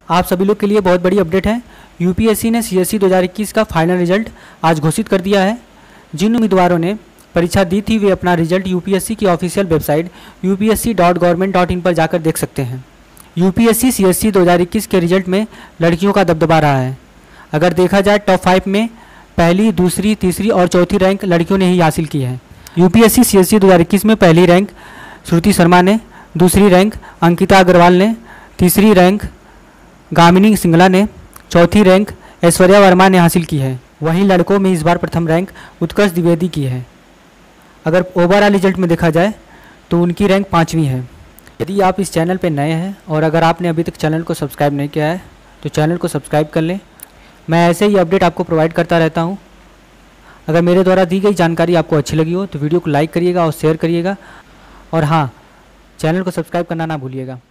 आप सभी लोग के लिए बहुत बड़ी अपडेट है। यूपीएससी ने सीएससी 2021 का फाइनल रिजल्ट आज घोषित कर दिया है। जिन उम्मीदवारों ने परीक्षा दी थी वे अपना रिजल्ट यूपीएससी की ऑफिशियल वेबसाइट upsc.government.in पर जाकर देख सकते हैं। यूपीएससी सीएससी 2021 के रिजल्ट में लड़कियों का दबदबा रहा है। अगर देखा जाए टॉप 5 में पहली, दूसरी, तीसरी और चौथी रैंक लड़कियों ने ही हासिल की है। यूपीएससी सीएससी 2021 में पहली रैंक श्रुति शर्मा ने, दूसरी रैंक अंकिता अग्रवाल ने, तीसरी रैंक गामिनी सिंगला ने, चौथी रैंक ऐश्वर्या वर्मा ने हासिल की है। वहीं लड़कों में इस बार प्रथम रैंक उत्कर्ष द्विवेदी की है। अगर ओवरऑल रिजल्ट में देखा जाए तो उनकी रैंक 5वीं है। यदि आप इस चैनल पर नए हैं और अगर आपने अभी तक चैनल को सब्सक्राइब नहीं किया है तो चैनल को सब्सक्राइब कर लें। मैं ऐसे ही अपडेट आपको प्रोवाइड करता रहता हूँ। अगर मेरे द्वारा दी गई जानकारी आपको अच्छी लगी हो तो वीडियो को लाइक करिएगा और शेयर करिएगा, और हाँ, चैनल को सब्सक्राइब करना ना भूलिएगा।